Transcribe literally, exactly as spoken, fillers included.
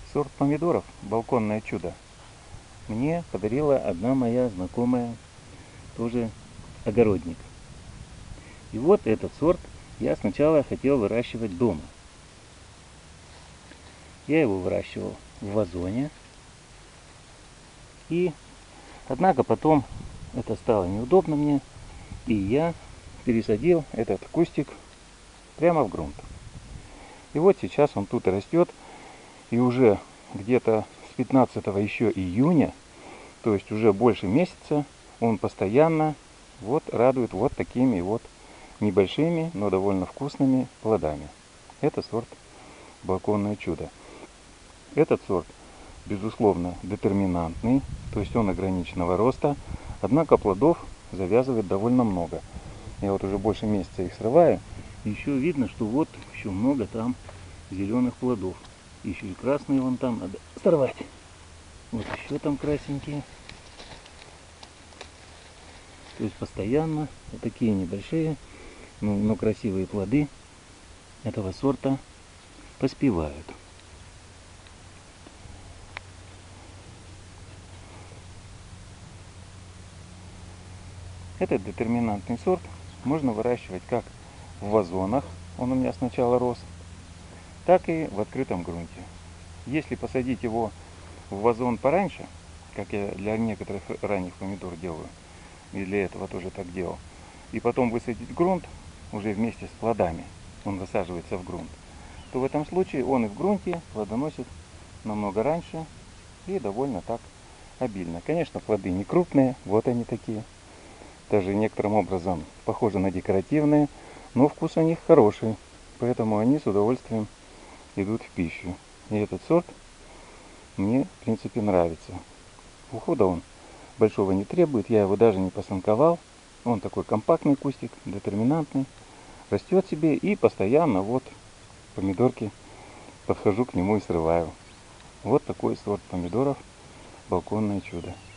Сорт помидоров «Балконное чудо» мне подарила одна моя знакомая, тоже огородник. И вот этот сорт я сначала хотел выращивать дома. Я его выращивал в вазоне. И, однако, потом это стало неудобно мне, и я пересадил этот кустик прямо в грунт. И вот сейчас он тут и растет, и уже где-то с пятнадцатого еще июня, то есть уже больше месяца, он постоянно вот радует вот такими вот небольшими, но довольно вкусными плодами. Это сорт «Балконное чудо». Этот сорт, безусловно, детерминантный, то есть он ограниченного роста, однако плодов завязывает довольно много. Я вот уже больше месяца их срываю, и еще видно, что вот еще много там зеленых плодов. Еще и красные вон там надо сорвать. Вот еще там красненькие. То есть постоянно вот такие небольшие, но, но красивые плоды этого сорта поспевают. Этот детерминантный сорт можно выращивать как в вазонах, он у меня сначала рос, так и в открытом грунте. Если посадить его в вазон пораньше, как я для некоторых ранних помидор делаю, и для этого тоже так делал, и потом высадить в грунт уже вместе с плодами, он высаживается в грунт, то в этом случае он и в грунте плодоносит намного раньше и довольно так обильно. Конечно, плоды не крупные, вот они такие, даже некоторым образом похожи на декоративные, но вкус у них хороший, поэтому они с удовольствием идут в пищу. И этот сорт мне, в принципе, нравится. Ухода он большого не требует, я его даже не посанковал. Он такой компактный кустик, детерминантный, растет себе, и постоянно вот помидорки подхожу к нему и срываю. Вот такой сорт помидоров «Балконное чудо».